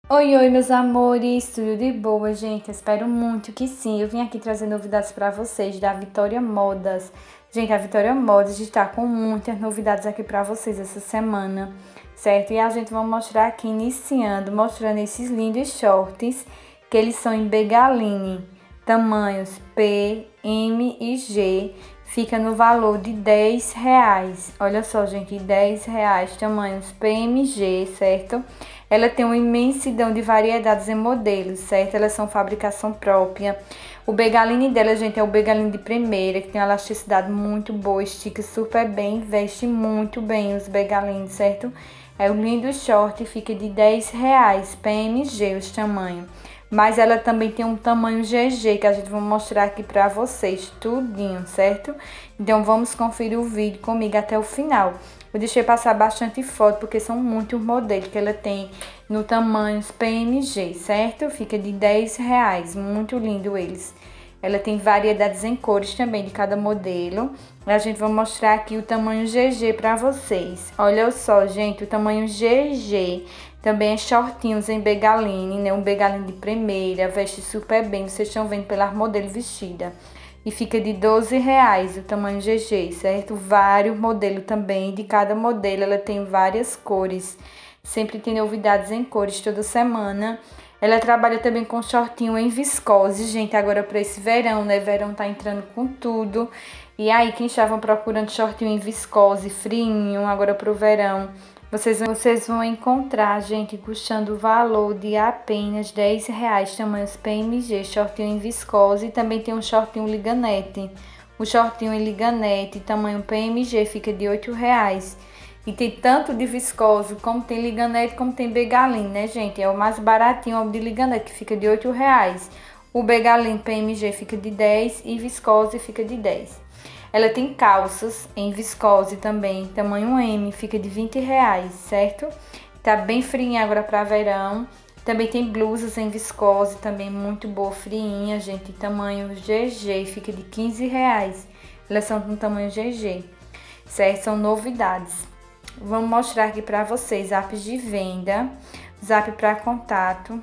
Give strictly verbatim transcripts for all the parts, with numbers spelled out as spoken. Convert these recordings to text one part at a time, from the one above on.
Oi, oi, meus amores, tudo de boa, gente? Espero muito que sim. Eu vim aqui trazer novidades para vocês da Vitória Modas. Gente, a Vitória Modas está com muitas novidades aqui para vocês essa semana, certo? E a gente vai mostrar aqui, iniciando, mostrando esses lindos shorts, que eles são em Begaline, tamanhos P, M e G. Fica no valor de dez reais. Olha só, gente, dez reais, tamanhos P M G, certo? Ela tem uma imensidão de variedades em modelos, certo? Elas são fabricação própria. O Begaline dela, gente, é o Begaline de primeira, que tem uma elasticidade muito boa, estica super bem, veste muito bem os Begaline, certo? É o lindo short, fica de dez reais, P M G os tamanhos. Mas ela também tem um tamanho G G, que a gente vai mostrar aqui pra vocês, tudinho, certo? Então vamos conferir o vídeo comigo até o final. Eu deixei passar bastante foto, porque são muitos modelos que ela tem no tamanho P M G, certo? Fica de dez reais, muito lindo eles. Ela tem variedades em cores também de cada modelo. A gente vai mostrar aqui o tamanho G G para vocês. Olha só, gente, o tamanho G G também é shortinhos em Begaline, né? Um Begaline de primeira, veste super bem. Vocês estão vendo pela modelo vestida. E fica de doze reais o tamanho G G, certo? Vários modelos também. De cada modelo ela tem várias cores. Sempre tem novidades em cores toda semana. Ela trabalha também com shortinho em viscose, gente, agora para esse verão, né? Verão tá entrando com tudo. E aí, quem estavam procurando shortinho em viscose, frinho, agora pro verão, vocês, vocês vão encontrar, gente, custando o valor de apenas dez reais, tamanhos P M G, shortinho em viscose. E também tem um shortinho liganete. O shortinho em liganete, tamanho P M G, fica de oito reais. E tem tanto de viscose, como tem liganete, como tem Begaline, né, gente? É o mais baratinho, o de liganete, que fica de oito reais. O Begaline P M G fica de dez e viscose fica de dez. Ela tem calças em viscose também, tamanho M, fica de vinte reais, certo? Tá bem frinha agora para verão. Também tem blusas em viscose, também muito boa, friinha, gente. Tamanho G G, fica de quinze reais. Elas são com tamanho G G, certo? São novidades. Vamos mostrar aqui para vocês apps de venda, zap para contato,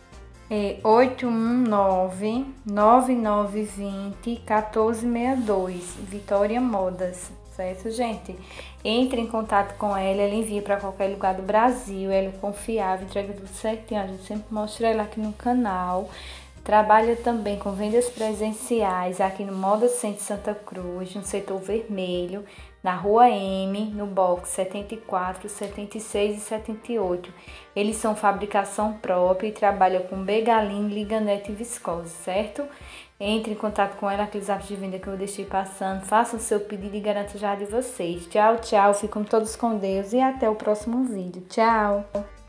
é oito um nove, nove nove dois zero, um quatro seis dois, Vitória Modas, certo, gente? Entre em contato com ela, ela envia para qualquer lugar do Brasil, ela é confiável, entrega tudo certinho, a gente sempre mostra ela aqui no canal. Trabalha também com vendas presenciais aqui no Moda Center Santa Cruz, no setor vermelho, na Rua M, no box setenta e quatro, setenta e seis e setenta e oito. Eles são fabricação própria e trabalham com Begaline, liganete e viscose, certo? Entre em contato com ela, aqueles apps de venda que eu deixei passando. Faça o seu pedido e garanto já de vocês. Tchau, tchau. Ficam todos com Deus e até o próximo vídeo. Tchau!